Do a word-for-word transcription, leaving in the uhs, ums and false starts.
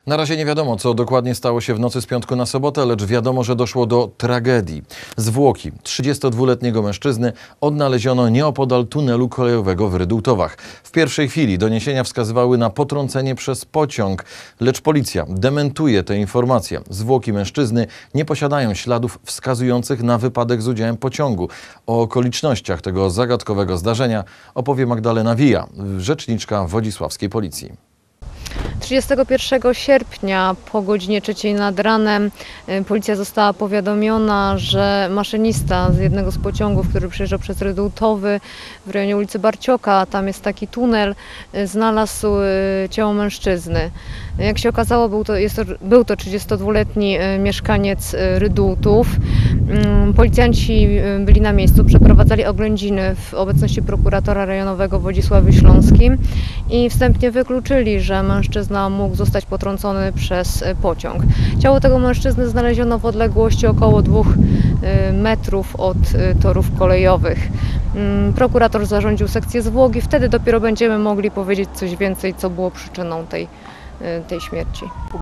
Na razie nie wiadomo, co dokładnie stało się w nocy z piątku na sobotę, lecz wiadomo, że doszło do tragedii. Zwłoki trzydziestodwuletniego mężczyzny odnaleziono nieopodal tunelu kolejowego w Rydułtowach. W pierwszej chwili doniesienia wskazywały na potrącenie przez pociąg, lecz policja dementuje te informacje. Zwłoki mężczyzny nie posiadają śladów wskazujących na wypadek z udziałem pociągu. O okolicznościach tego zagadkowego zdarzenia opowie Magdalena Wija, rzeczniczka wodzisławskiej policji. trzydziestego pierwszego sierpnia po godzinie trzeciej nad ranem policja została powiadomiona, że maszynista z jednego z pociągów, który przejeżdżał przez Rydułtowy w rejonie ulicy Barcioka, tam jest taki tunel, znalazł ciało mężczyzny. Jak się okazało, był to, jest to, był to trzydziestodwuletni mieszkaniec Rydułtów. Policjanci byli na miejscu, przeprowadzali oględziny w obecności prokuratora rejonowego w Wodzisławiu Śląskim i wstępnie wykluczyli, że mężczyzna mógł zostać potrącony przez pociąg. Ciało tego mężczyzny znaleziono w odległości około dwóch metrów od torów kolejowych. Prokurator zarządził sekcję zwłoki, wtedy dopiero będziemy mogli powiedzieć coś więcej, co było przyczyną tej, tej śmierci.